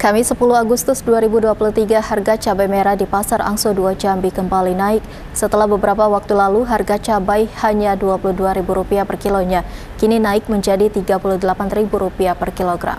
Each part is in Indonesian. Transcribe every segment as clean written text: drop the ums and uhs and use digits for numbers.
Kamis 10 Agustus 2023, harga cabai merah di Pasar Angso 2 Jambi kembali naik. Setelah beberapa waktu lalu, harga cabai hanya Rp22.000 per kilonya. Kini naik menjadi Rp38.000 per kilogram.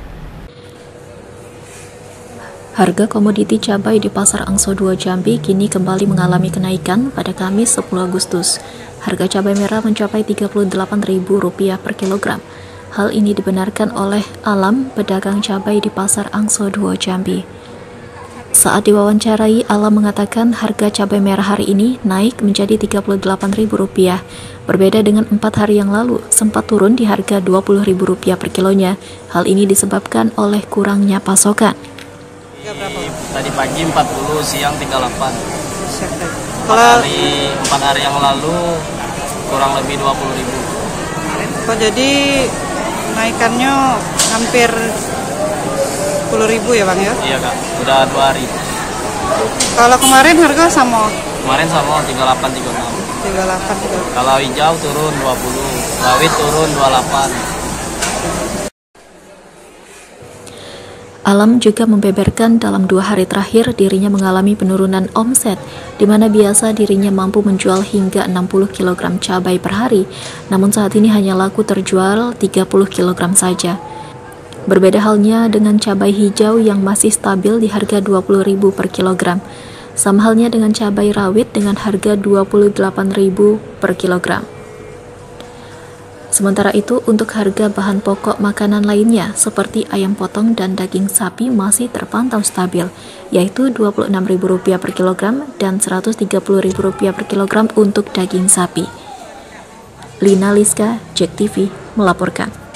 Harga komoditi cabai di Pasar Angso 2 Jambi kini kembali mengalami kenaikan pada Kamis 10 Agustus. Harga cabai merah mencapai Rp38.000 per kilogram. Hal ini dibenarkan oleh Alam, pedagang cabai di Pasar Angso 2 Jambi. Saat diwawancarai, Alam mengatakan harga cabai merah hari ini naik menjadi Rp38.000. Berbeda dengan 4 hari yang lalu, sempat turun di harga Rp20.000 per kilonya. Hal ini disebabkan oleh kurangnya pasokan. Tadi pagi 40, siang 38. Kalau 4 hari yang lalu kurang lebih 20.000. kok jadi naikannya hampir 10.000 ya Bang ya? Iya Kak, udah 2 hari. Kalau kemarin harga sama? Kemarin sama 38, 36. 38. Kalau hijau turun 20, rawit turun 28. Alam juga membeberkan dalam 2 hari terakhir dirinya mengalami penurunan omset, di mana biasa dirinya mampu menjual hingga 60 kg cabai per hari, namun saat ini hanya laku terjual 30 kg saja. Berbeda halnya dengan cabai hijau yang masih stabil di harga Rp20.000 per kilogram. Sama halnya dengan cabai rawit dengan harga Rp28.000 per kilogram. Sementara itu, untuk harga bahan pokok makanan lainnya seperti ayam potong dan daging sapi masih terpantau stabil, yaitu Rp26.000 per kilogram dan Rp130.000 per kilogram untuk daging sapi. Lina Liska, JEK TV, melaporkan.